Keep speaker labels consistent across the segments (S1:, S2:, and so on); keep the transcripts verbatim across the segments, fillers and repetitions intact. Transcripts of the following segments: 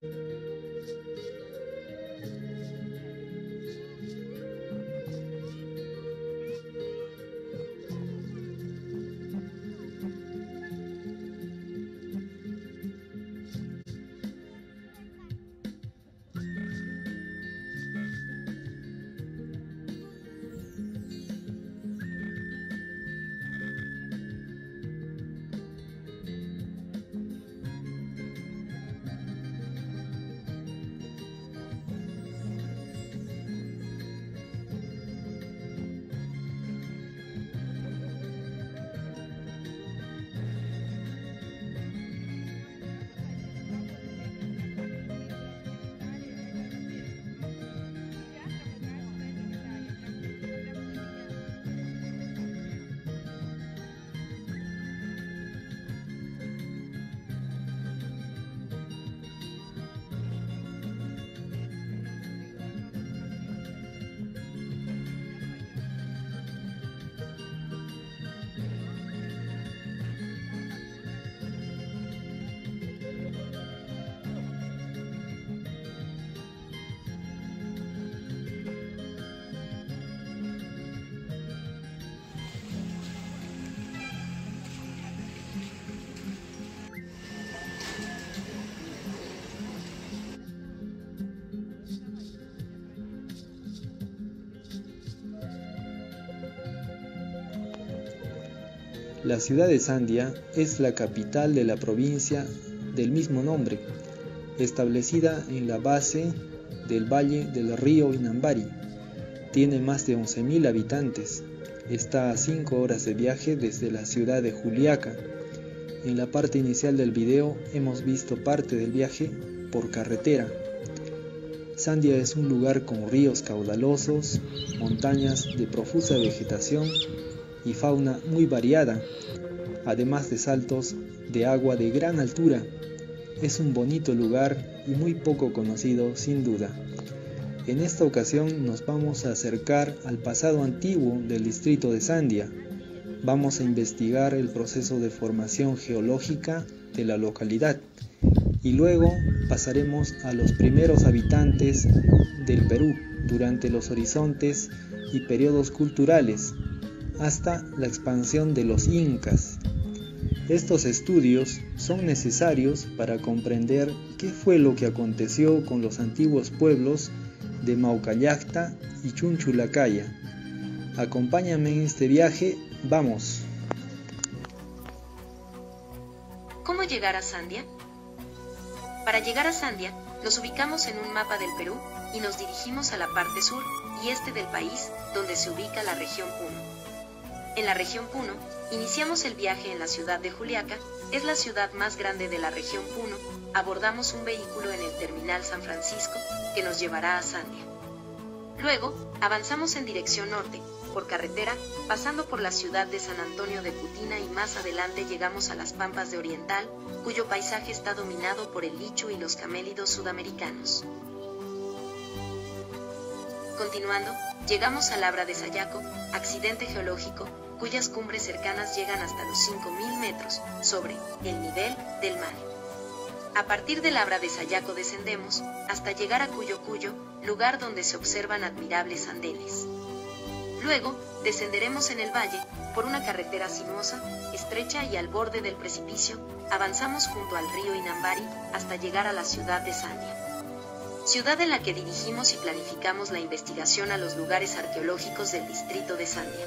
S1: La ciudad de Sandia es la capital de la provincia del mismo nombre, establecida en la base del valle del río Inambari. Tiene más de once mil habitantes. Está a cinco horas de viaje desde la ciudad de Juliaca. En la parte inicial del video hemos visto parte del viaje por carretera. Sandia es un lugar con ríos caudalosos, montañas de profusa vegetación y fauna muy variada, además de saltos de agua de gran altura. Es un bonito lugar y muy poco conocido sin duda. En esta ocasión nos vamos a acercar al pasado antiguo del distrito de Sandia. Vamos a investigar el proceso de formación geológica de la localidad y luego pasaremos a los primeros habitantes del Perú durante los horizontes y periodos culturales, hasta la expansión de los incas. Estos estudios son necesarios para comprender qué fue lo que aconteció con los antiguos pueblos de Maucallacta y Chunchulacaya. Acompáñame en este viaje, vamos.
S2: ¿Cómo llegar a Sandia? Para llegar a Sandia, nos ubicamos en un mapa del Perú y nos dirigimos a la parte sur y este del país, donde se ubica la región Puno. En la región Puno, iniciamos el viaje en la ciudad de Juliaca, es la ciudad más grande de la región Puno. Abordamos un vehículo en el terminal San Francisco, que nos llevará a Sandia. Luego, avanzamos en dirección norte, por carretera, pasando por la ciudad de San Antonio de Putina y más adelante llegamos a las Pampas de Oriental, cuyo paisaje está dominado por el lichu y los camélidos sudamericanos. Continuando, llegamos a Labra de Sayaco, accidente geológico, cuyas cumbres cercanas llegan hasta los cinco mil metros, sobre el nivel del mar. A partir de Labra de Sayaco descendemos, hasta llegar a Cuyo Cuyo, lugar donde se observan admirables andenes. Luego, descenderemos en el valle, por una carretera sinuosa, estrecha y al borde del precipicio, avanzamos junto al río Inambari, hasta llegar a la ciudad de Sandia. Ciudad en la que dirigimos y planificamos la investigación a los lugares arqueológicos del distrito de Sandia.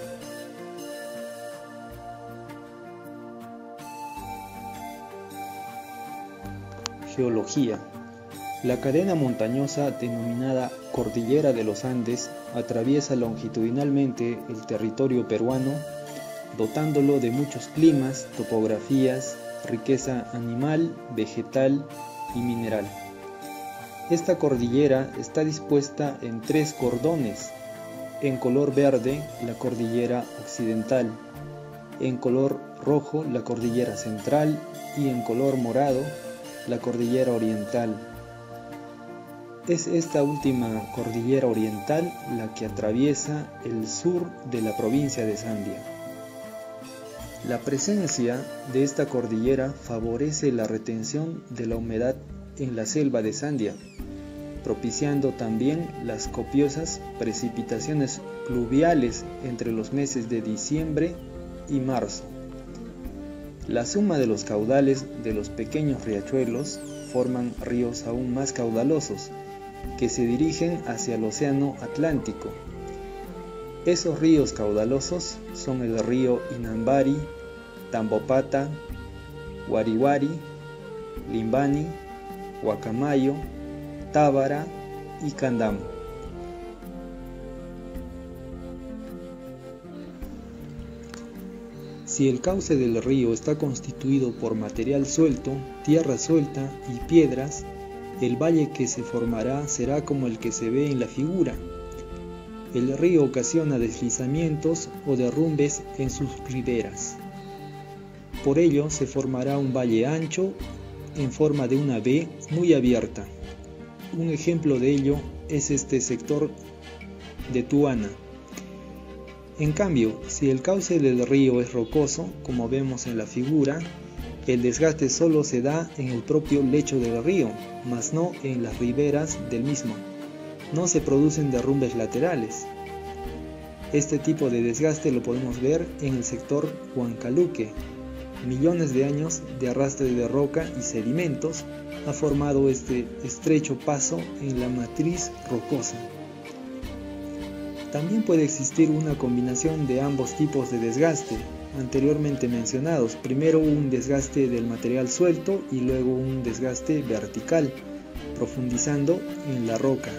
S1: Geología. La cadena montañosa denominada Cordillera de los Andes atraviesa longitudinalmente el territorio peruano, dotándolo de muchos climas, topografías, riqueza animal, vegetal y mineral. Esta cordillera está dispuesta en tres cordones: en color verde la cordillera occidental, en color rojo la cordillera central y en color morado la cordillera oriental. Es esta última cordillera oriental la que atraviesa el sur de la provincia de Sandia. La presencia de esta cordillera favorece la retención de la humedad en la selva de Sandia, propiciando también las copiosas precipitaciones pluviales entre los meses de diciembre y marzo. La suma de los caudales de los pequeños riachuelos forman ríos aún más caudalosos, que se dirigen hacia el océano Atlántico. Esos ríos caudalosos son el río Inambari, Tambopata, Wariwari, Limbani, Huacamayo, Tábara y Candamo. Si el cauce del río está constituido por material suelto, tierra suelta y piedras, el valle que se formará será como el que se ve en la figura. El río ocasiona deslizamientos o derrumbes en sus riberas. Por ello se formará un valle ancho en forma de una V muy abierta. Un ejemplo de ello es este sector de Tuana. En cambio, si el cauce del río es rocoso, como vemos en la figura, el desgaste solo se da en el propio lecho del río, mas no en las riberas del mismo. No se producen derrumbes laterales. Este tipo de desgaste lo podemos ver en el sector Huancaluque. Millones de años de arrastre de roca y sedimentos ha formado este estrecho paso en la matriz rocosa. También puede existir una combinación de ambos tipos de desgaste anteriormente mencionados, primero un desgaste del material suelto y luego un desgaste vertical, profundizando en la roca.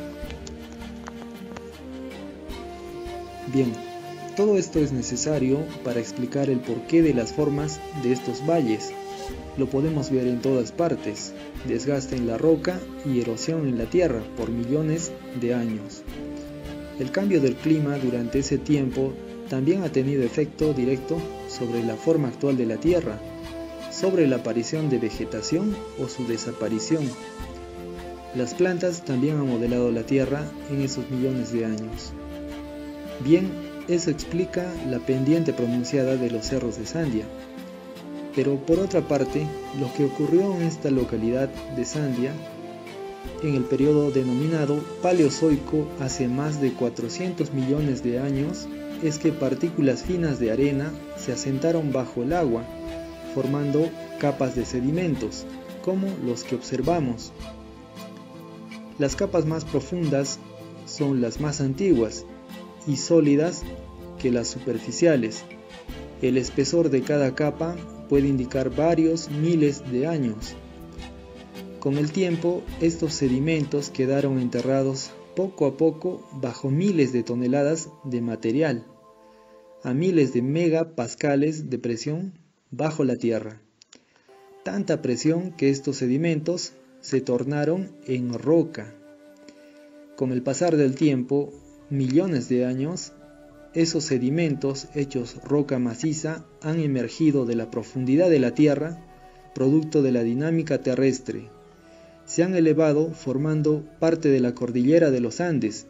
S1: Bien, todo esto es necesario para explicar el porqué de las formas de estos valles. Lo podemos ver en todas partes, desgaste en la roca y erosión en la tierra por millones de años. El cambio del clima durante ese tiempo también ha tenido efecto directo sobre la forma actual de la Tierra, sobre la aparición de vegetación o su desaparición. Las plantas también han modelado la Tierra en esos millones de años. Bien, eso explica la pendiente pronunciada de los cerros de Sandia. Pero por otra parte, lo que ocurrió en esta localidad de Sandia en el periodo denominado Paleozoico hace más de cuatrocientos millones de años es que partículas finas de arena se asentaron bajo el agua, formando capas de sedimentos, como los que observamos. Las capas más profundas son las más antiguas y sólidas que las superficiales. El espesor de cada capa puede indicar varios miles de años. Con el tiempo, estos sedimentos quedaron enterrados poco a poco bajo miles de toneladas de material, a miles de megapascales de presión bajo la tierra. Tanta presión que estos sedimentos se tornaron en roca. Con el pasar del tiempo, millones de años, esos sedimentos hechos roca maciza han emergido de la profundidad de la tierra, producto de la dinámica terrestre. Se han elevado formando parte de la cordillera de los Andes.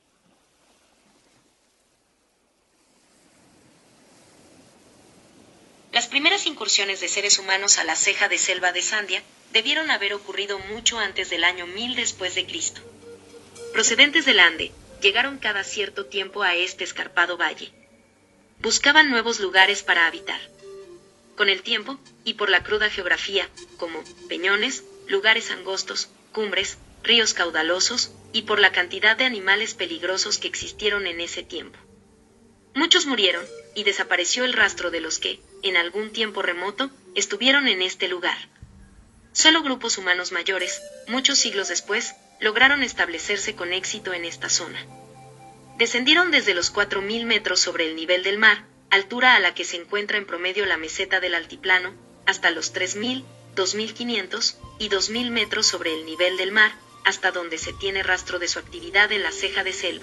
S2: Las primeras incursiones de seres humanos a la ceja de selva de Sandia debieron haber ocurrido mucho antes del año mil después de Cristo. Procedentes del Ande, llegaron cada cierto tiempo a este escarpado valle. Buscaban nuevos lugares para habitar. Con el tiempo, y por la cruda geografía, como peñones, lugares angostos, cumbres, ríos caudalosos, y por la cantidad de animales peligrosos que existieron en ese tiempo. Muchos murieron, y desapareció el rastro de los que, en algún tiempo remoto, estuvieron en este lugar. Solo grupos humanos mayores, muchos siglos después, lograron establecerse con éxito en esta zona. Descendieron desde los cuatro mil metros sobre el nivel del mar, altura a la que se encuentra en promedio la meseta del altiplano, hasta los tres mil, dos mil quinientos y dos mil metros sobre el nivel del mar, hasta donde se tiene rastro de su actividad en la ceja de selva.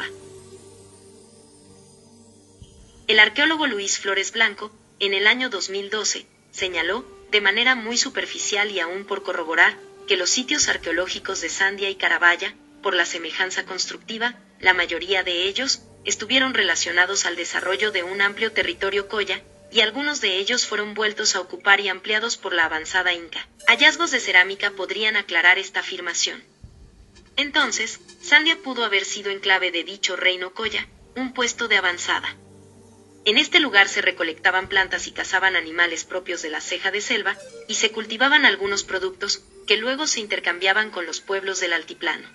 S2: El arqueólogo Luis Flores Blanco, en el año dos mil doce, señaló, de manera muy superficial y aún por corroborar, que los sitios arqueológicos de Sandia y Carabaya, por la semejanza constructiva, la mayoría de ellos, estuvieron relacionados al desarrollo de un amplio territorio colla, y algunos de ellos fueron vueltos a ocupar y ampliados por la avanzada inca. Hallazgos de cerámica podrían aclarar esta afirmación. Entonces, Sandia pudo haber sido enclave de dicho reino Colla, un puesto de avanzada. En este lugar se recolectaban plantas y cazaban animales propios de la ceja de selva, y se cultivaban algunos productos, que luego se intercambiaban con los pueblos del altiplano.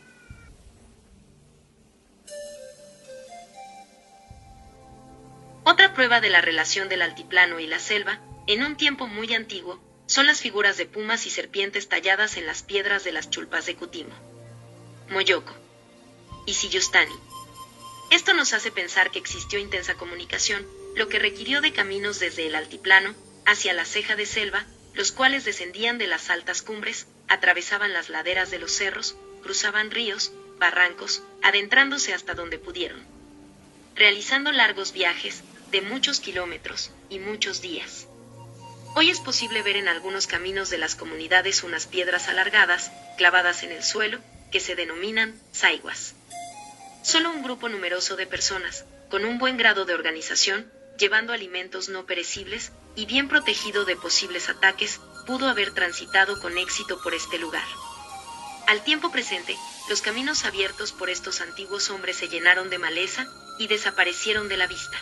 S2: Otra prueba de la relación del altiplano y la selva, en un tiempo muy antiguo, son las figuras de pumas y serpientes talladas en las piedras de las chulpas de Cutimo, Moyoco y Sillustani. Esto nos hace pensar que existió intensa comunicación, lo que requirió de caminos desde el altiplano hacia la ceja de selva, los cuales descendían de las altas cumbres, atravesaban las laderas de los cerros, cruzaban ríos, barrancos, adentrándose hasta donde pudieron, realizando largos viajes de muchos kilómetros y muchos días. Hoy es posible ver en algunos caminos de las comunidades unas piedras alargadas, clavadas en el suelo, que se denominan saiguas. Solo un grupo numeroso de personas, con un buen grado de organización, llevando alimentos no perecibles y bien protegido de posibles ataques, pudo haber transitado con éxito por este lugar. Al tiempo presente, los caminos abiertos por estos antiguos hombres se llenaron de maleza y desaparecieron de la vista.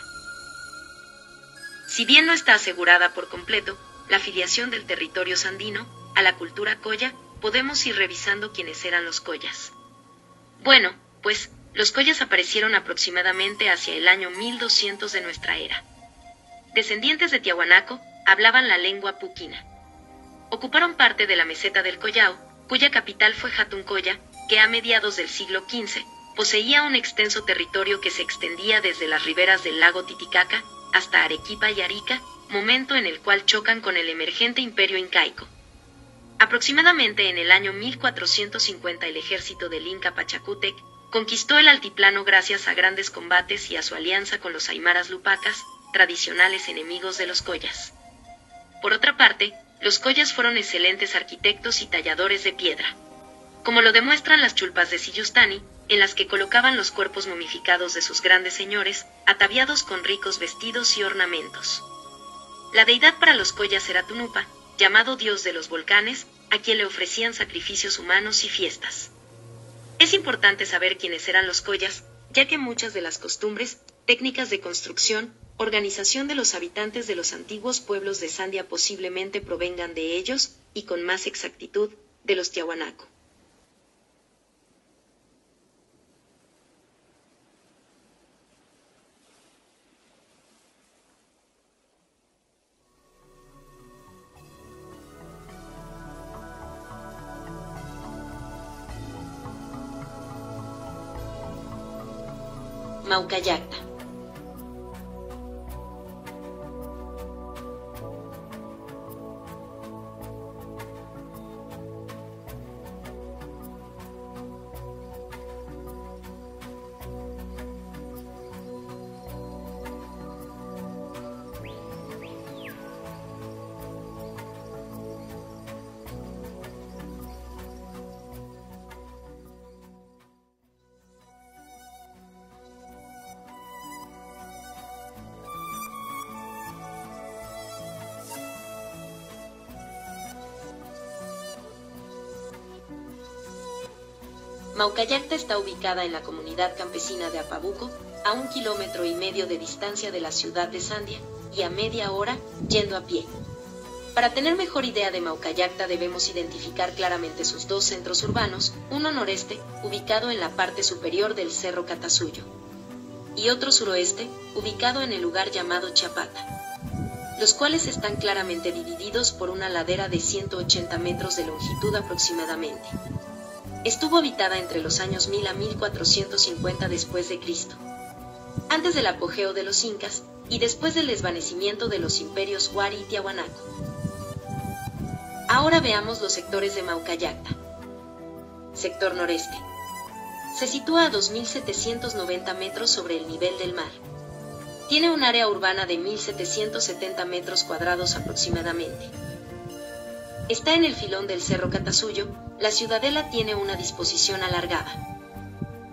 S2: Si bien no está asegurada por completo la afiliación del territorio sandino a la cultura Colla, podemos ir revisando quiénes eran los Collas. Bueno, pues, los Collas aparecieron aproximadamente hacia el año mil doscientos de nuestra era. Descendientes de Tiahuanaco, hablaban la lengua puquina. Ocuparon parte de la meseta del Collao, cuya capital fue Jatuncoya, que a mediados del siglo quince, poseía un extenso territorio que se extendía desde las riberas del lago Titicaca hasta Arequipa y Arica, momento en el cual chocan con el emergente imperio incaico. Aproximadamente en el año mil cuatrocientos cincuenta el ejército del Inca Pachacútec conquistó el altiplano gracias a grandes combates y a su alianza con los aymaras lupacas, tradicionales enemigos de los Collas. Por otra parte, los Collas fueron excelentes arquitectos y talladores de piedra, como lo demuestran las chulpas de Sillustani, en las que colocaban los cuerpos momificados de sus grandes señores, ataviados con ricos vestidos y ornamentos. La deidad para los Collas era Tunupa, llamado dios de los volcanes, a quien le ofrecían sacrificios humanos y fiestas. Es importante saber quiénes eran los Collas, ya que muchas de las costumbres, técnicas de construcción, organización de los habitantes de los antiguos pueblos de Sandia posiblemente provengan de ellos, y con más exactitud, de los Tiahuanaco. Maucallacta. Maucallacta está ubicada en la comunidad campesina de Apabuco, a un kilómetro y medio de distancia de la ciudad de Sandia, y a media hora, yendo a pie. Para tener mejor idea de Maucallacta debemos identificar claramente sus dos centros urbanos, uno noreste, ubicado en la parte superior del Cerro Catasuyo, y otro suroeste, ubicado en el lugar llamado Chapata, los cuales están claramente divididos por una ladera de ciento ochenta metros de longitud aproximadamente. Estuvo habitada entre los años mil a mil cuatrocientos cincuenta después de Cristo, antes del apogeo de los incas y después del desvanecimiento de los imperios Huari y Tiahuanaco. Ahora veamos los sectores de Maucallacta. Sector noreste. Se sitúa a dos mil setecientos noventa metros sobre el nivel del mar. Tiene un área urbana de mil setecientos setenta metros cuadrados aproximadamente. Está en el filón del Cerro Catasuyo. La ciudadela tiene una disposición alargada.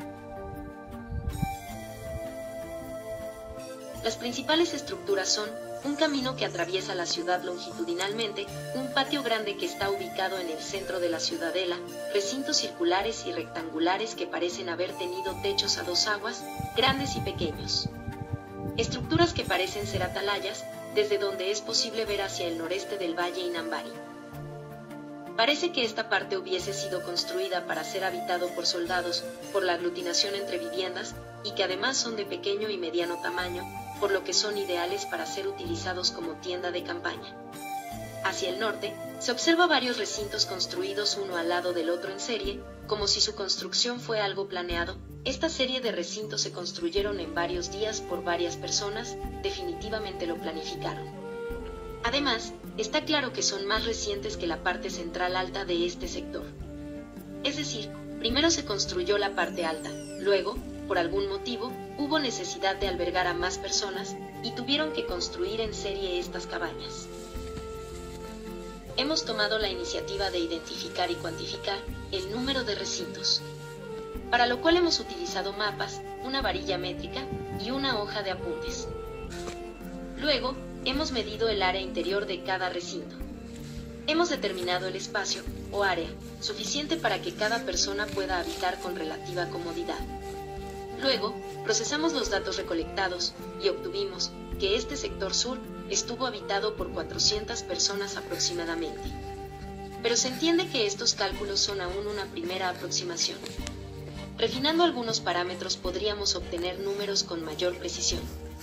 S2: Las principales estructuras son un camino que atraviesa la ciudad longitudinalmente, un patio grande que está ubicado en el centro de la ciudadela, recintos circulares y rectangulares que parecen haber tenido techos a dos aguas, grandes y pequeños. Estructuras que parecen ser atalayas, desde donde es posible ver hacia el noreste del valle Inambari. Parece que esta parte hubiese sido construida para ser habitado por soldados, por la aglutinación entre viviendas, y que además son de pequeño y mediano tamaño, por lo que son ideales para ser utilizados como tienda de campaña. Hacia el norte, se observa varios recintos construidos uno al lado del otro en serie, como si su construcción fue algo planeado. Esta serie de recintos se construyeron en varios días por varias personas, definitivamente lo planificaron. Además, está claro que son más recientes que la parte central alta de este sector. Es decir, primero se construyó la parte alta, luego, por algún motivo, hubo necesidad de albergar a más personas, y tuvieron que construir en serie estas cabañas. Hemos tomado la iniciativa de identificar y cuantificar el número de recintos, para lo cual hemos utilizado mapas, una varilla métrica y una hoja de apuntes. Luego, hemos medido el área interior de cada recinto. Hemos determinado el espacio, o área, suficiente para que cada persona pueda habitar con relativa comodidad. Luego, procesamos los datos recolectados y obtuvimos que este sector sur estuvo habitado por cuatrocientas personas aproximadamente. Pero se entiende que estos cálculos son aún una primera aproximación. Refinando algunos parámetros podríamos obtener números con mayor precisión.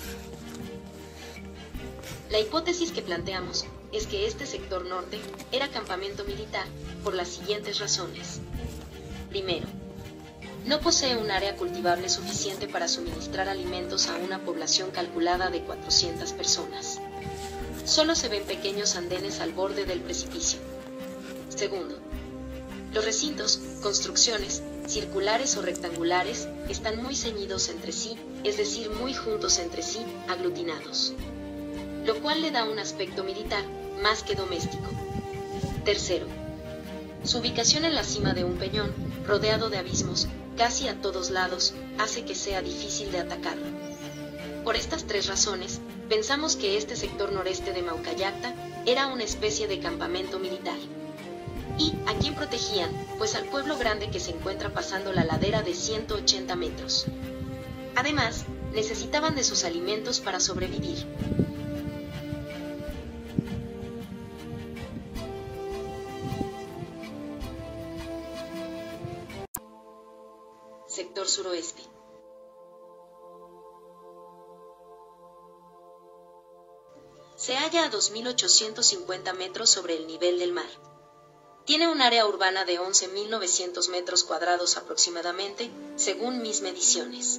S2: La hipótesis que planteamos es que este sector norte era campamento militar por las siguientes razones. Primero, no posee un área cultivable suficiente para suministrar alimentos a una población calculada de cuatrocientas personas. Solo se ven pequeños andenes al borde del precipicio. Segundo, los recintos, construcciones, circulares o rectangulares, están muy ceñidos entre sí, es decir, muy juntos entre sí, aglutinados, lo cual le da un aspecto militar, más que doméstico. Tercero, su ubicación en la cima de un peñón, rodeado de abismos, casi a todos lados, hace que sea difícil de atacarlo. Por estas tres razones, pensamos que este sector noreste de Maucallacta era una especie de campamento militar. ¿Y a quién protegían? Pues al pueblo grande que se encuentra pasando la ladera de ciento ochenta metros. Además, necesitaban de sus alimentos para sobrevivir. Sector suroeste. Se halla a dos mil ochocientos cincuenta metros sobre el nivel del mar. Tiene un área urbana de once mil novecientos metros cuadrados aproximadamente, según mis mediciones.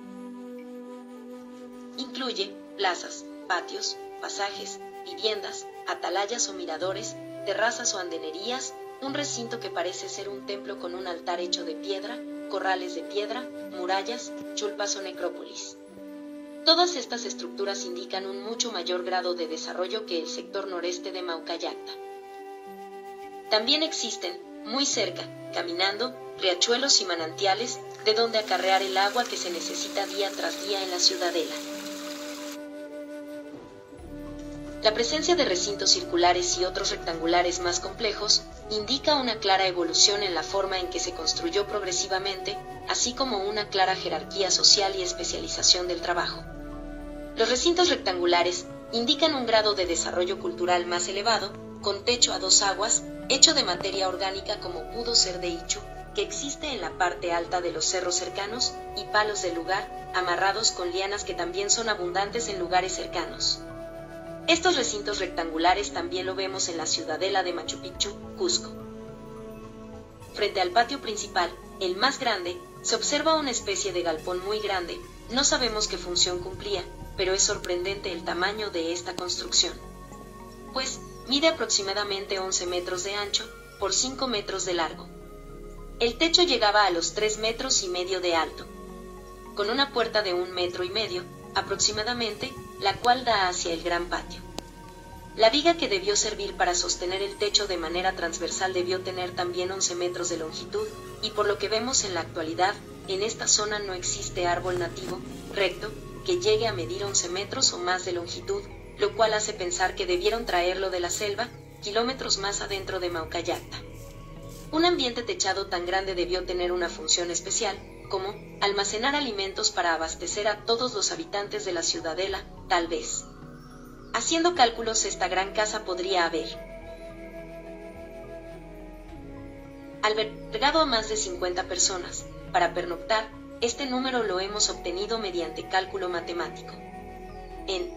S2: Incluye plazas, patios, pasajes, viviendas, atalayas o miradores, terrazas o andenerías, un recinto que parece ser un templo con un altar hecho de piedra, corrales de piedra, murallas, chulpas o necrópolis. Todas estas estructuras indican un mucho mayor grado de desarrollo que el sector noreste de Maucallacta. También existen, muy cerca, caminando, riachuelos y manantiales, de donde acarrear el agua que se necesita día tras día en la ciudadela. La presencia de recintos circulares y otros rectangulares más complejos indica una clara evolución en la forma en que se construyó progresivamente, así como una clara jerarquía social y especialización del trabajo. Los recintos rectangulares indican un grado de desarrollo cultural más elevado, con techo a dos aguas, hecho de materia orgánica como pudo ser de Ichu, que existe en la parte alta de los cerros cercanos, y palos del lugar, amarrados con lianas que también son abundantes en lugares cercanos. Estos recintos rectangulares también lo vemos en la ciudadela de Machu Picchu, Cusco. Frente al patio principal, el más grande, se observa una especie de galpón muy grande, no sabemos qué función cumplía, pero es sorprendente el tamaño de esta construcción. Pues, mide aproximadamente once metros de ancho, por cinco metros de largo. El techo llegaba a los tres metros y medio de alto, con una puerta de un metro y medio, aproximadamente, la cual da hacia el gran patio. La viga que debió servir para sostener el techo de manera transversal debió tener también once metros de longitud, y por lo que vemos en la actualidad, en esta zona no existe árbol nativo, recto, que llegue a medir once metros o más de longitud, lo cual hace pensar que debieron traerlo de la selva, kilómetros más adentro de Maucallacta. Un ambiente techado tan grande debió tener una función especial, como almacenar alimentos para abastecer a todos los habitantes de la ciudadela, tal vez. Haciendo cálculos, esta gran casa podría haber albergado a más de cincuenta personas. Para pernoctar, este número lo hemos obtenido mediante cálculo matemático. En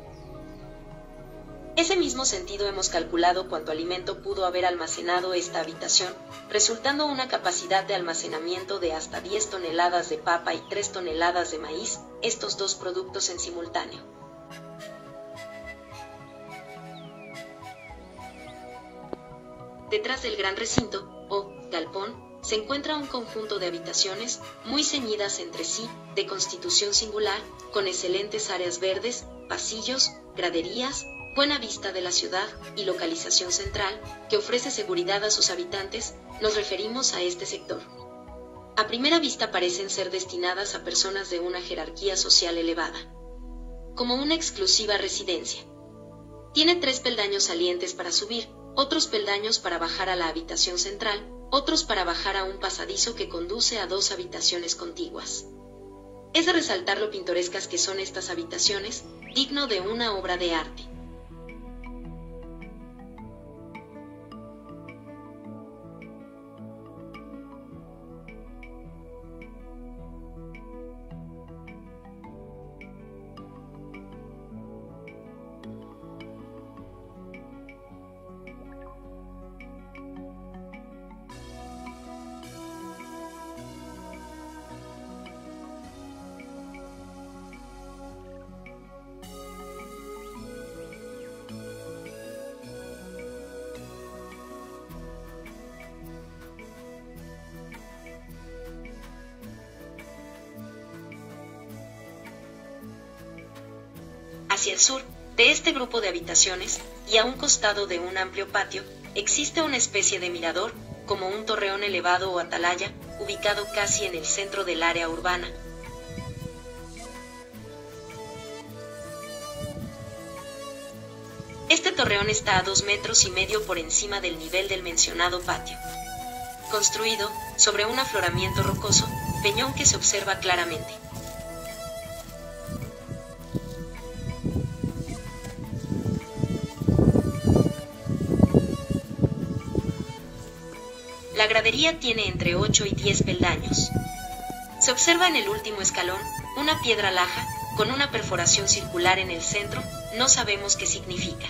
S2: ese mismo sentido hemos calculado cuánto alimento pudo haber almacenado esta habitación, resultando una capacidad de almacenamiento de hasta diez toneladas de papa y tres toneladas de maíz, estos dos productos en simultáneo. Detrás del gran recinto, o galpón, se encuentra un conjunto de habitaciones, muy ceñidas entre sí, de constitución singular, con excelentes áreas verdes, pasillos, graderías, buena vista de la ciudad y localización central, que ofrece seguridad a sus habitantes. Nos referimos a este sector. A primera vista parecen ser destinadas a personas de una jerarquía social elevada, como una exclusiva residencia. Tiene tres peldaños salientes para subir, otros peldaños para bajar a la habitación central, otros para bajar a un pasadizo que conduce a dos habitaciones contiguas. Es de resaltar lo pintorescas que son estas habitaciones, digno de una obra de arte. Hacia el sur de este grupo de habitaciones, y a un costado de un amplio patio, existe una especie de mirador, como un torreón elevado o atalaya, ubicado casi en el centro del área urbana. Este torreón está a dos metros y medio por encima del nivel del mencionado patio, construido sobre un afloramiento rocoso, peñón que se observa claramente. La gradería tiene entre ocho y diez peldaños. Se observa en el último escalón una piedra laja con una perforación circular en el centro, no sabemos qué significa.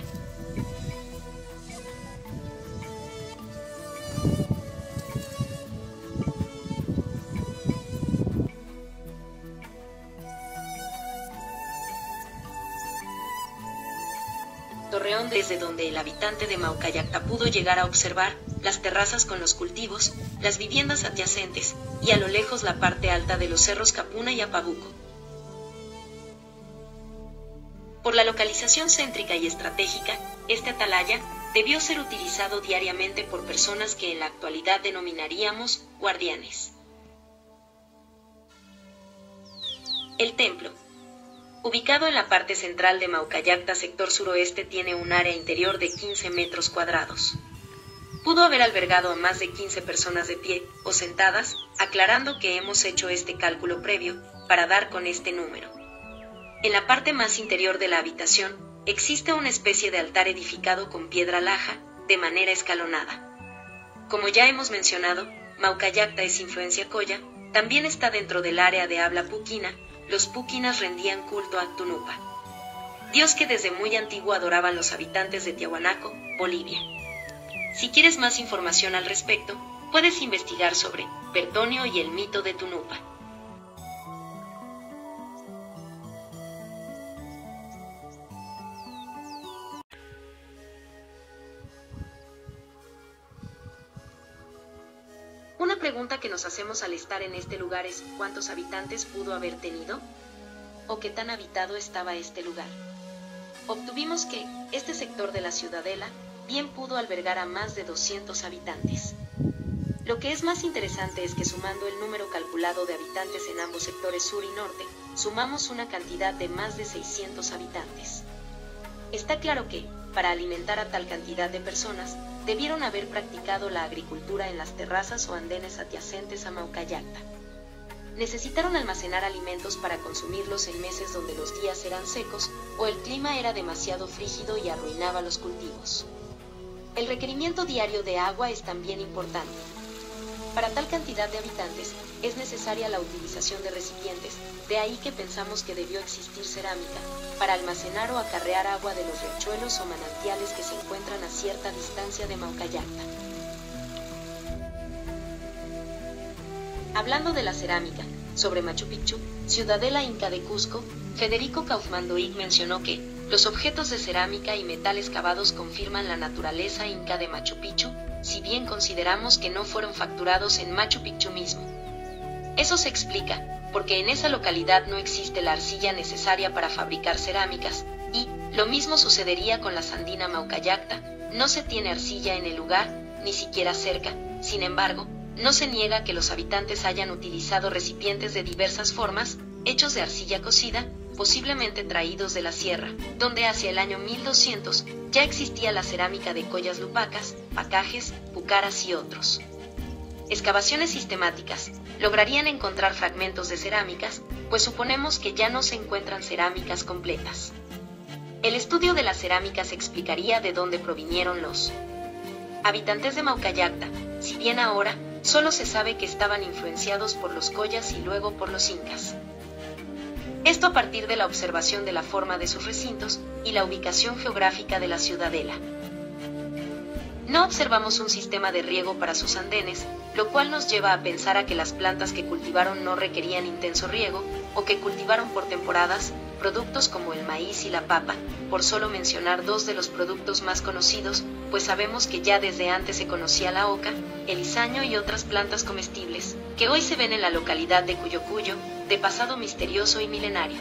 S2: Torreón desde donde el habitante de Maucallacta pudo llegar a observar las terrazas con los cultivos, las viviendas adyacentes, y a lo lejos la parte alta de los cerros Capuna y Apabuco. Por la localización céntrica y estratégica, este atalaya debió ser utilizado diariamente por personas que en la actualidad denominaríamos guardianes. El templo, ubicado en la parte central de Maucallacta, sector suroeste, tiene un área interior de quince metros cuadrados. Pudo haber albergado a más de quince personas de pie o sentadas, aclarando que hemos hecho este cálculo previo para dar con este número. En la parte más interior de la habitación existe una especie de altar edificado con piedra laja, de manera escalonada. Como ya hemos mencionado, Maucallacta es influencia coya, también está dentro del área de habla puquina. Los puquinas rendían culto a Tunupa, dios que desde muy antiguo adoraban los habitantes de Tiahuanaco, Bolivia. Si quieres más información al respecto, puedes investigar sobre Bertonio y el mito de Tunupa. Una pregunta que nos hacemos al estar en este lugar es ¿cuántos habitantes pudo haber tenido? ¿O qué tan habitado estaba este lugar? Obtuvimos que este sector de la ciudadela bien pudo albergar a más de doscientos habitantes. Lo que es más interesante es que sumando el número calculado de habitantes en ambos sectores sur y norte, sumamos una cantidad de más de seiscientos habitantes. Está claro que, para alimentar a tal cantidad de personas, debieron haber practicado la agricultura en las terrazas o andenes adyacentes a Maucallacta. Necesitaron almacenar alimentos para consumirlos en meses donde los días eran secos o el clima era demasiado frígido y arruinaba los cultivos. El requerimiento diario de agua es también importante. Para tal cantidad de habitantes, es necesaria la utilización de recipientes, de ahí que pensamos que debió existir cerámica, para almacenar o acarrear agua de los riachuelos o manantiales que se encuentran a cierta distancia de Maucallacta. Hablando de la cerámica, sobre Machu Picchu, ciudadela inca de Cusco, Federico Kaufmann Doig mencionó que los objetos de cerámica y metal excavados confirman la naturaleza inca de Machu Picchu, si bien consideramos que no fueron facturados en Machu Picchu mismo. Eso se explica, porque en esa localidad no existe la arcilla necesaria para fabricar cerámicas, y, lo mismo sucedería con la Sandina Maucallacta, no se tiene arcilla en el lugar, ni siquiera cerca. Sin embargo, no se niega que los habitantes hayan utilizado recipientes de diversas formas, hechos de arcilla cocida, posiblemente traídos de la sierra, donde hacia el año mil doscientos ya existía la cerámica de collas lupacas, pacajes, pucaras y otros. Excavaciones sistemáticas lograrían encontrar fragmentos de cerámicas, pues suponemos que ya no se encuentran cerámicas completas. El estudio de las cerámicas explicaría de dónde provinieron los habitantes de Maucallacta, si bien ahora solo se sabe que estaban influenciados por los collas y luego por los incas. Esto a partir de la observación de la forma de sus recintos y la ubicación geográfica de la ciudadela. No observamos un sistema de riego para sus andenes, lo cual nos lleva a pensar a que las plantas que cultivaron no requerían intenso riego, o que cultivaron por temporadas, productos como el maíz y la papa, por solo mencionar dos de los productos más conocidos, pues sabemos que ya desde antes se conocía la oca, el izaño y otras plantas comestibles, que hoy se ven en la localidad de Cuyocuyo, de pasado misterioso y milenario.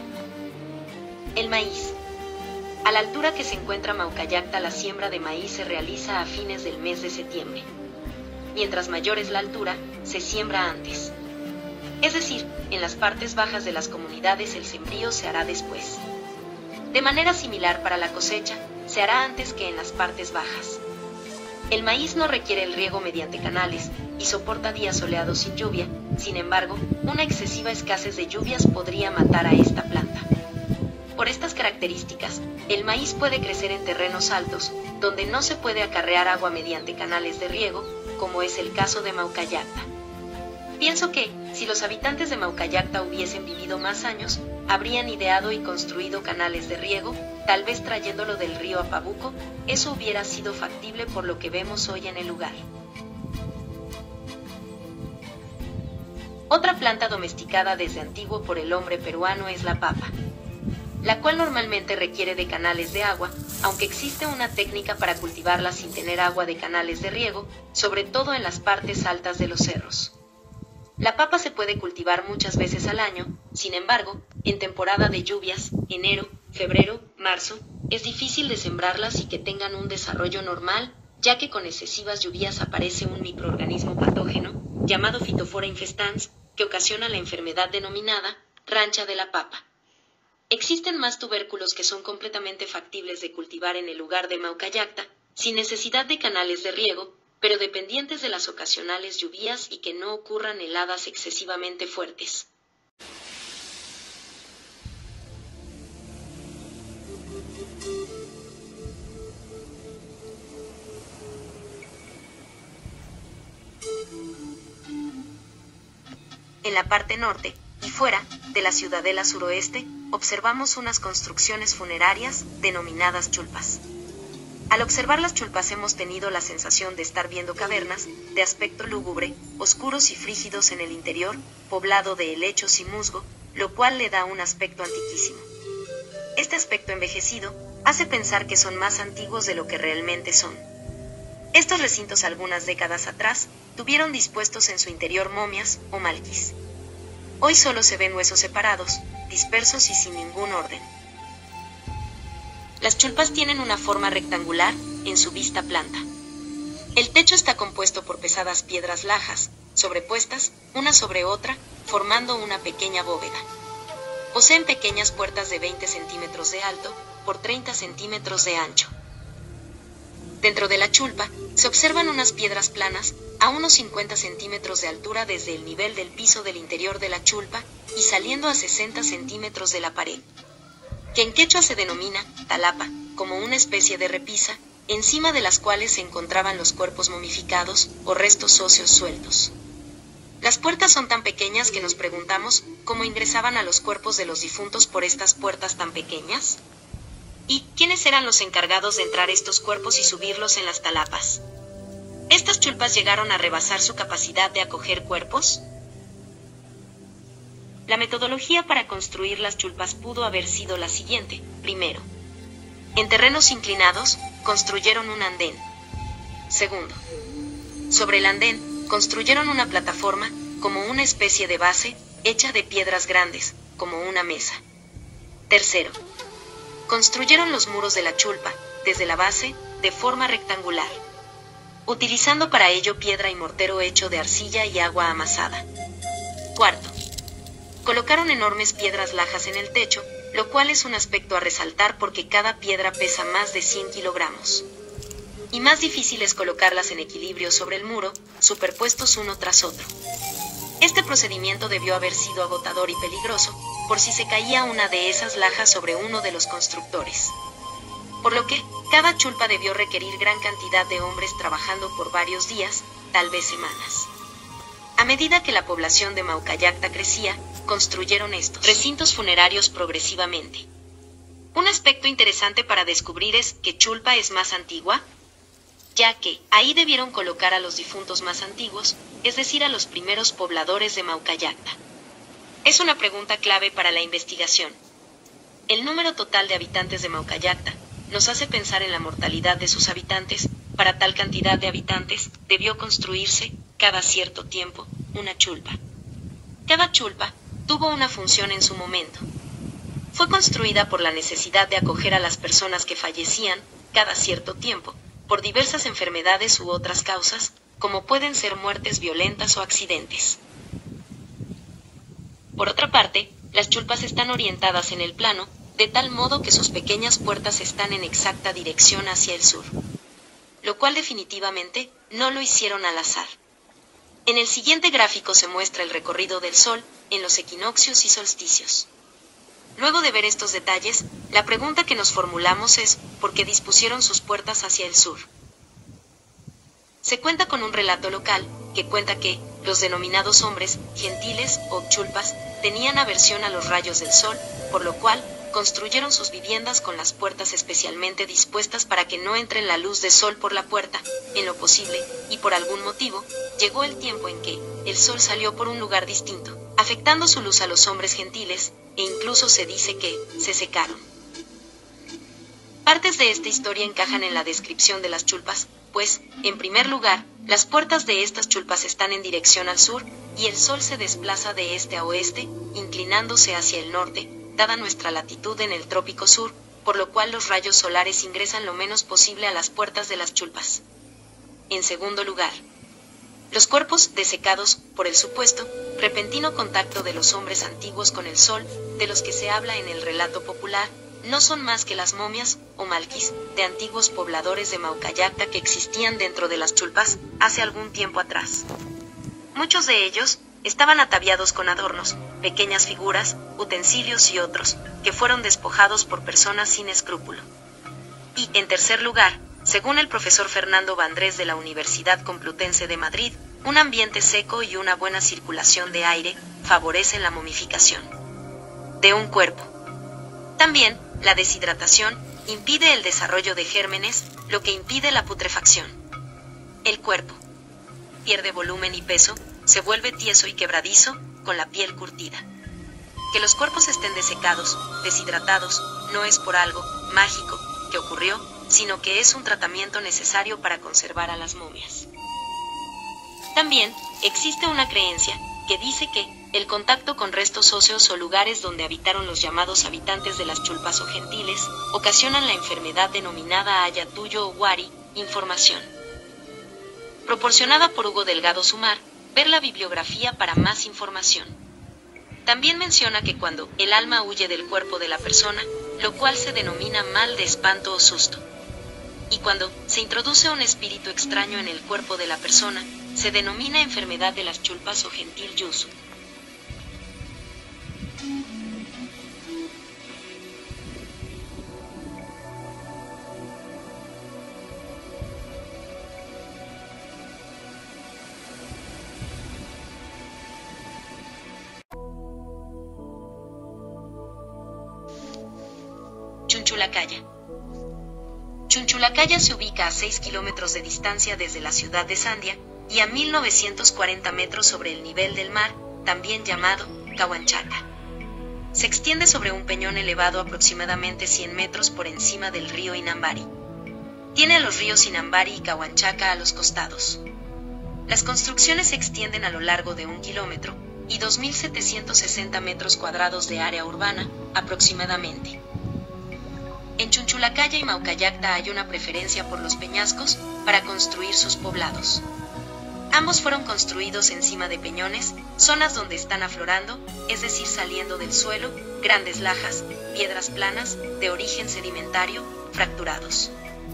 S2: El maíz. A la altura que se encuentra Maucallacta, la siembra de maíz se realiza a fines del mes de septiembre. Mientras mayor es la altura, se siembra antes. Es decir, en las partes bajas de las comunidades el sembrío se hará después. De manera similar para la cosecha, se hará antes que en las partes bajas. El maíz no requiere el riego mediante canales y soporta días soleados sin lluvia. Sin embargo, una excesiva escasez de lluvias podría matar a esta planta. Por estas características, el maíz puede crecer en terrenos altos, donde no se puede acarrear agua mediante canales de riego, como es el caso de Maucallacta. Pienso que, si los habitantes de Maucallacta hubiesen vivido más años, habrían ideado y construido canales de riego, tal vez trayéndolo del río Apabuco. Eso hubiera sido factible por lo que vemos hoy en el lugar. Otra planta domesticada desde antiguo por el hombre peruano es la papa, la cual normalmente requiere de canales de agua, aunque existe una técnica para cultivarla sin tener agua de canales de riego, sobre todo en las partes altas de los cerros. La papa se puede cultivar muchas veces al año, sin embargo, en temporada de lluvias, enero, febrero, marzo, es difícil de sembrarlas y que tengan un desarrollo normal, ya que con excesivas lluvias aparece un microorganismo patógeno, llamado Phytophthora infestans, que ocasiona la enfermedad denominada rancha de la papa. Existen más tubérculos que son completamente factibles de cultivar en el lugar de Maucallacta, sin necesidad de canales de riego, pero dependientes de las ocasionales lluvias y que no ocurran heladas excesivamente fuertes. En la parte norte, y fuera, de la ciudadela suroeste, observamos unas construcciones funerarias, denominadas chulpas. Al observar las chulpas hemos tenido la sensación de estar viendo cavernas, de aspecto lúgubre, oscuros y frígidos en el interior, poblado de helechos y musgo, lo cual le da un aspecto antiquísimo. Este aspecto envejecido hace pensar que son más antiguos de lo que realmente son. Estos recintos algunas décadas atrás tuvieron dispuestos en su interior momias o malquis. Hoy solo se ven huesos separados, dispersos y sin ningún orden. Las chulpas tienen una forma rectangular en su vista planta. El techo está compuesto por pesadas piedras lajas, sobrepuestas, una sobre otra, formando una pequeña bóveda. Poseen pequeñas puertas de veinte centímetros de alto, por treinta centímetros de ancho. Dentro de la chulpa se observan unas piedras planas a unos cincuenta centímetros de altura desde el nivel del piso del interior de la chulpa y saliendo a sesenta centímetros de la pared, que en quechua se denomina talapa, como una especie de repisa, encima de las cuales se encontraban los cuerpos momificados o restos óseos sueltos. Las puertas son tan pequeñas que nos preguntamos cómo ingresaban a los cuerpos de los difuntos por estas puertas tan pequeñas. ¿Y quiénes eran los encargados de entrar estos cuerpos y subirlos en las talapas? ¿Estas chulpas llegaron a rebasar su capacidad de acoger cuerpos? La metodología para construir las chulpas pudo haber sido la siguiente. Primero, en terrenos inclinados, construyeron un andén. Segundo, sobre el andén, construyeron una plataforma, como una especie de base, hecha de piedras grandes, como una mesa. Tercero, construyeron los muros de la chulpa, desde la base, de forma rectangular, utilizando para ello piedra y mortero hecho de arcilla y agua amasada. Cuarto, colocaron enormes piedras lajas en el techo, lo cual es un aspecto a resaltar porque cada piedra pesa más de cien kilogramos. Y más difícil es colocarlas en equilibrio sobre el muro, superpuestos uno tras otro. Este procedimiento debió haber sido agotador y peligroso, por si se caía una de esas lajas sobre uno de los constructores. Por lo que, cada chulpa debió requerir gran cantidad de hombres trabajando por varios días, tal vez semanas. A medida que la población de Maucallacta crecía, construyeron estos recintos funerarios progresivamente. Un aspecto interesante para descubrir es que chulpa es más antigua, ya que ahí debieron colocar a los difuntos más antiguos, es decir, a los primeros pobladores de Maucallacta. Es una pregunta clave para la investigación. El número total de habitantes de Maucallacta nos hace pensar en la mortalidad de sus habitantes. Para tal cantidad de habitantes, debió construirse, cada cierto tiempo, una chulpa. Cada chulpa tuvo una función en su momento. Fue construida por la necesidad de acoger a las personas que fallecían, cada cierto tiempo, por diversas enfermedades u otras causas, como pueden ser muertes violentas o accidentes. Por otra parte, las chulpas están orientadas en el plano, de tal modo que sus pequeñas puertas están en exacta dirección hacia el sur, lo cual definitivamente no lo hicieron al azar. En el siguiente gráfico se muestra el recorrido del Sol en los equinoccios y solsticios. Luego de ver estos detalles, la pregunta que nos formulamos es, ¿por qué dispusieron sus puertas hacia el sur? Se cuenta con un relato local, que cuenta que, los denominados hombres, gentiles o chulpas, tenían aversión a los rayos del sol, por lo cual, construyeron sus viviendas con las puertas especialmente dispuestas para que no entre la luz de sol por la puerta, en lo posible, y por algún motivo, llegó el tiempo en que, el sol salió por un lugar distinto, afectando su luz a los hombres gentiles, e incluso se dice que, se secaron. Partes de esta historia encajan en la descripción de las chulpas, pues, en primer lugar, las puertas de estas chulpas están en dirección al sur, y el sol se desplaza de este a oeste, inclinándose hacia el norte, dada nuestra latitud en el trópico sur, por lo cual los rayos solares ingresan lo menos posible a las puertas de las chulpas. En segundo lugar, los cuerpos desecados, por el supuesto, repentino contacto de los hombres antiguos con el sol, de los que se habla en el relato popular, no son más que las momias, o malquis, de antiguos pobladores de Maucallacta que existían dentro de las chulpas, hace algún tiempo atrás. Muchos de ellos estaban ataviados con adornos, pequeñas figuras, utensilios y otros, que fueron despojados por personas sin escrúpulo. Y, en tercer lugar, según el profesor Fernando Vandrés de la Universidad Complutense de Madrid, un ambiente seco y una buena circulación de aire favorecen la momificación de un cuerpo. También, la deshidratación impide el desarrollo de gérmenes, lo que impide la putrefacción. El cuerpo pierde volumen y peso, se vuelve tieso y quebradizo, con la piel curtida. Que los cuerpos estén desecados, deshidratados, no es por algo mágico que ocurrió, sino que es un tratamiento necesario para conservar a las momias. También existe una creencia que dice que el contacto con restos óseos o lugares donde habitaron los llamados habitantes de las chulpas o gentiles ocasionan la enfermedad denominada Ayatuyo o Wari. Información proporcionada por Hugo Delgado Sumar. Ver la bibliografía para más información. También menciona que cuando el alma huye del cuerpo de la persona, lo cual se denomina mal de espanto o susto. Y cuando se introduce un espíritu extraño en el cuerpo de la persona, se denomina enfermedad de las chulpas o gentil yusu. Chunchulacaya. Chunchulacaya se ubica a seis kilómetros de distancia desde la ciudad de Sandia y a mil novecientos cuarenta metros sobre el nivel del mar, también llamado Cahuanchaca. Se extiende sobre un peñón elevado aproximadamente cien metros por encima del río Inambari. Tiene a los ríos Inambari y Cahuanchaca a los costados. Las construcciones se extienden a lo largo de un kilómetro y dos mil setecientos sesenta metros cuadrados de área urbana, aproximadamente. En Chunchulacaya y Maucallacta hay una preferencia por los peñascos para construir sus poblados. Ambos fueron construidos encima de peñones, zonas donde están aflorando, es decir, saliendo del suelo, grandes lajas, piedras planas, de origen sedimentario, fracturados.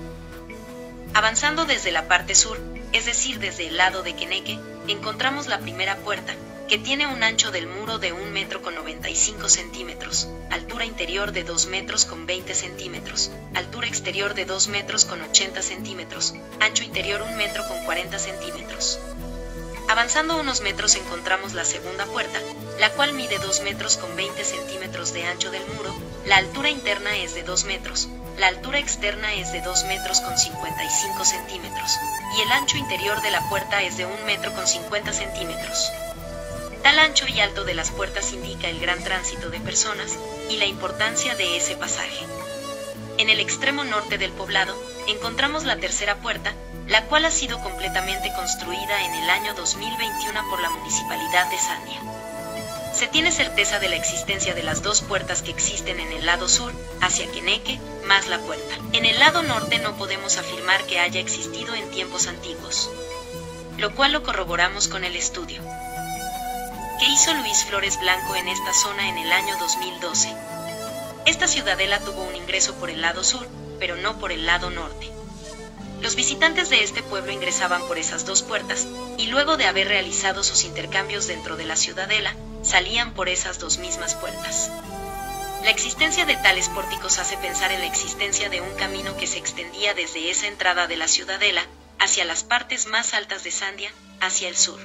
S2: Avanzando desde la parte sur, es decir, desde el lado de Queneque, encontramos la primera puerta, que tiene un ancho del muro de un metro con noventa y cinco centímetros, altura interior de dos metros con veinte centímetros, altura exterior de dos metros con ochenta centímetros, ancho interior un metro con cuarenta centímetros. Avanzando unos metros encontramos la segunda puerta, la cual mide dos metros con veinte centímetros de ancho del muro, la altura interna es de dos metros, la altura externa es de dos metros con cincuenta y cinco centímetros, y el ancho interior de la puerta es de un metro con cincuenta centímetros. Tal ancho y alto de las puertas indica el gran tránsito de personas y la importancia de ese pasaje. En el extremo norte del poblado encontramos la tercera puerta, la cual ha sido completamente construida en el año dos mil veintiuno por la Municipalidad de Sandia. Se tiene certeza de la existencia de las dos puertas que existen en el lado sur, hacia Queneque, más la puerta. En el lado norte no podemos afirmar que haya existido en tiempos antiguos, lo cual lo corroboramos con el estudio que hizo Luis Flores Blanco en esta zona en el año dos mil doce. Esta ciudadela tuvo un ingreso por el lado sur, pero no por el lado norte. Los visitantes de este pueblo ingresaban por esas dos puertas, y luego de haber realizado sus intercambios dentro de la ciudadela, salían por esas dos mismas puertas. La existencia de tales pórticos hace pensar en la existencia de un camino que se extendía desde esa entrada de la ciudadela, hacia las partes más altas de Sandia, hacia el sur.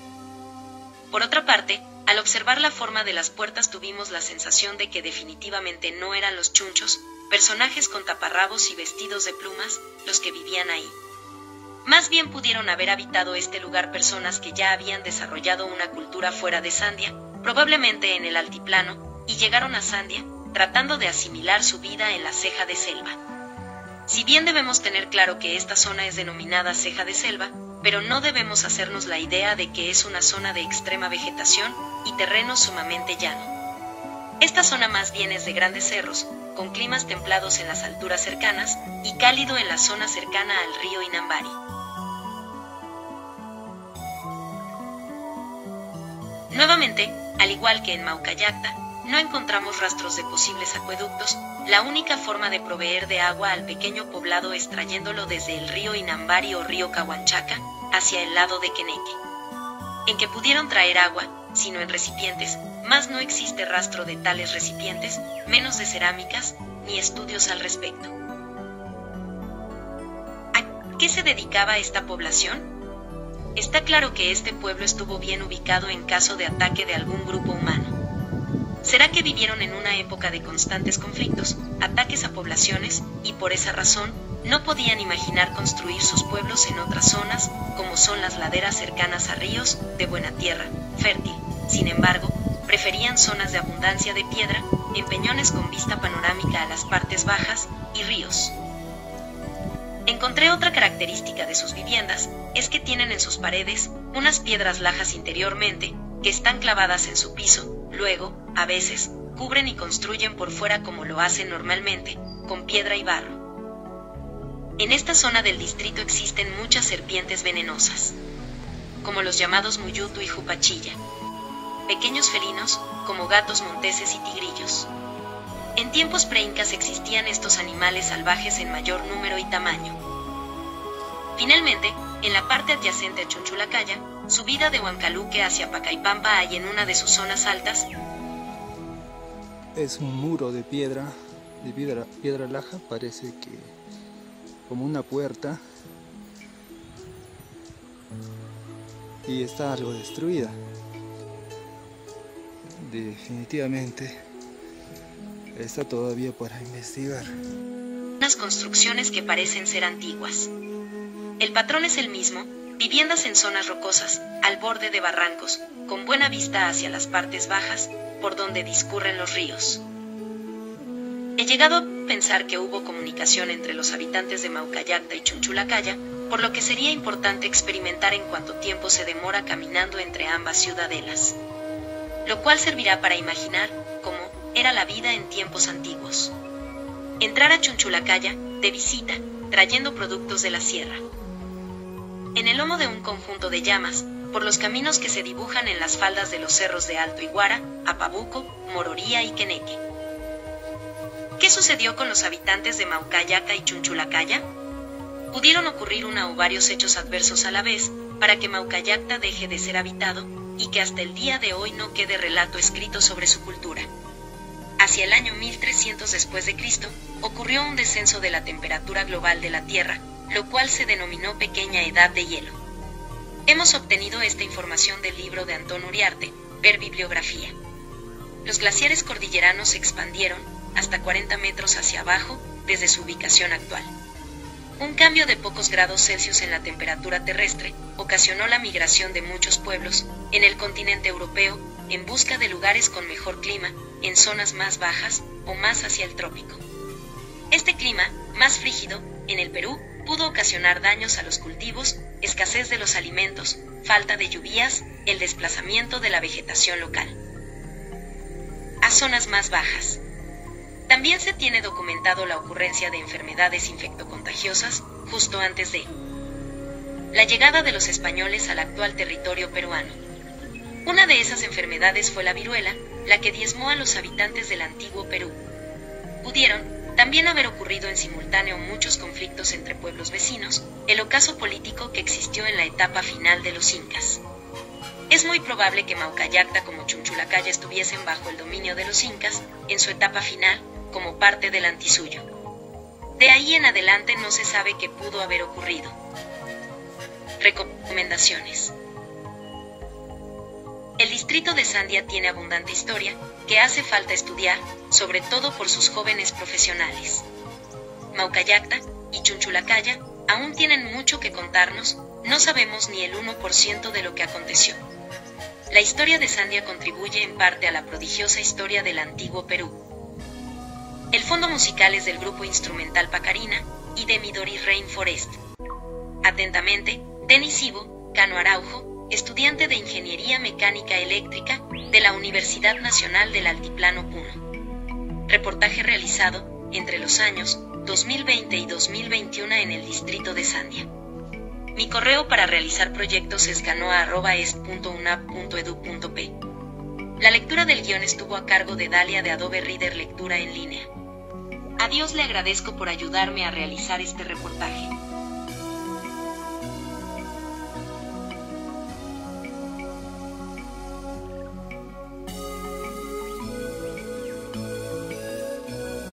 S2: Por otra parte, al observar la forma de las puertas tuvimos la sensación de que definitivamente no eran los chunchos, personajes con taparrabos y vestidos de plumas, los que vivían ahí. Más bien pudieron haber habitado este lugar personas que ya habían desarrollado una cultura fuera de Sandia, probablemente en el altiplano, y llegaron a Sandia, tratando de asimilar su vida en la ceja de selva. Si bien debemos tener claro que esta zona es denominada ceja de selva, pero no debemos hacernos la idea de que es una zona de extrema vegetación y terreno sumamente llano. Esta zona más bien es de grandes cerros, con climas templados en las alturas cercanas y cálido en la zona cercana al río Inambari. Nuevamente, al igual que en Maucallacta, no encontramos rastros de posibles acueductos. La única forma de proveer de agua al pequeño poblado es trayéndolo desde el río Inambari o río Cahuanchaca hacia el lado de Queneque. En que pudieron traer agua, sino en recipientes, mas no existe rastro de tales recipientes, menos de cerámicas, ni estudios al respecto. ¿A qué se dedicaba esta población? Está claro que este pueblo estuvo bien ubicado en caso de ataque de algún grupo humano. ¿Será que vivieron en una época de constantes conflictos, ataques a poblaciones, y por esa razón, no podían imaginar construir sus pueblos en otras zonas, como son las laderas cercanas a ríos, de buena tierra, fértil? Sin embargo, preferían zonas de abundancia de piedra, en peñones con vista panorámica a las partes bajas, y ríos. Encontré otra característica de sus viviendas, es que tienen en sus paredes, unas piedras lajas interiormente, que están clavadas en su piso. Luego, a veces, cubren y construyen por fuera como lo hacen normalmente, con piedra y barro. En esta zona del distrito existen muchas serpientes venenosas, como los llamados muyutu y jupachilla, pequeños felinos, como gatos monteses y tigrillos. En tiempos preincas existían estos animales salvajes en mayor número y tamaño. Finalmente, en la parte adyacente a Chunchulacaya, subida de Huancaluque hacia Pacaipampa hay en una de sus zonas altas.
S3: Es un muro de piedra, de piedra, piedra laja, parece que como una puerta, y está algo destruida. Definitivamente está todavía para investigar.
S2: Unas construcciones que parecen ser antiguas. El patrón es el mismo, viviendas en zonas rocosas, al borde de barrancos, con buena vista hacia las partes bajas, por donde discurren los ríos. He llegado a pensar que hubo comunicación entre los habitantes de Maucallacta y Chunchulacaya, por lo que sería importante experimentar en cuánto tiempo se demora caminando entre ambas ciudadelas. Lo cual servirá para imaginar cómo era la vida en tiempos antiguos. Entrar a Chunchulacaya, de visita, trayendo productos de la sierra. En el lomo de un conjunto de llamas, por los caminos que se dibujan en las faldas de los cerros de Alto Iguara, Apabuco, Mororía y Queneque. ¿Qué sucedió con los habitantes de Maucallacta y Chunchulacaya? Pudieron ocurrir una o varios hechos adversos a la vez, para que Maucallacta deje de ser habitado, y que hasta el día de hoy no quede relato escrito sobre su cultura. Hacia el año mil trescientos después de Cristo, ocurrió un descenso de la temperatura global de la Tierra, lo cual se denominó Pequeña Edad de Hielo. Hemos obtenido esta información del libro de Antón Uriarte, ver bibliografía. Los glaciares cordilleranos se expandieron hasta cuarenta metros hacia abajo desde su ubicación actual. Un cambio de pocos grados Celsius en la temperatura terrestre ocasionó la migración de muchos pueblos en el continente europeo en busca de lugares con mejor clima, en zonas más bajas o más hacia el trópico. Este clima, más frígido, en el Perú, pudo ocasionar daños a los cultivos, escasez de los alimentos, falta de lluvias, el desplazamiento de la vegetación local. A zonas más bajas. También se tiene documentado la ocurrencia de enfermedades infectocontagiosas justo antes de la llegada de los españoles al actual territorio peruano. Una de esas enfermedades fue la viruela, la que diezmó a los habitantes del antiguo Perú. Pudieron también haber ocurrido en simultáneo muchos conflictos entre pueblos vecinos, el ocaso político que existió en la etapa final de los incas. Es muy probable que Maucallacta como Chunchulacaya estuviesen bajo el dominio de los incas en su etapa final, como parte del Antisuyo. De ahí en adelante no se sabe qué pudo haber ocurrido. Recomendaciones. El distrito de Sandia tiene abundante historia, que hace falta estudiar, sobre todo por sus jóvenes profesionales. Maucallacta y Chunchulacaya aún tienen mucho que contarnos, no sabemos ni el uno por ciento de lo que aconteció. La historia de Sandia contribuye en parte a la prodigiosa historia del antiguo Perú. El fondo musical es del grupo instrumental Pacarina y de Midori Rainforest. Atentamente, Denis Ivo Cano Araujo, estudiante de Ingeniería Mecánica Eléctrica de la Universidad Nacional del Altiplano Puno. Reportaje realizado entre los años dos mil veinte y dos mil veintiuno en el distrito de Sandia. Mi correo para realizar proyectos es canoa arroba est punto unap punto edu punto pe. La lectura del guión estuvo a cargo de Dalia de Adobe Reader Lectura en Línea. A Dios le agradezco por ayudarme a realizar este reportaje.